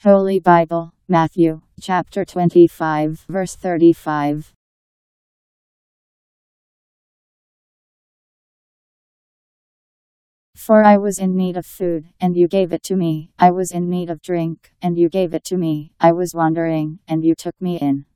Holy Bible, Matthew, chapter 25, verse 35. For I was in need of food, and you gave it to me. I was in need of drink, and you gave it to me. I was wandering, and you took me in.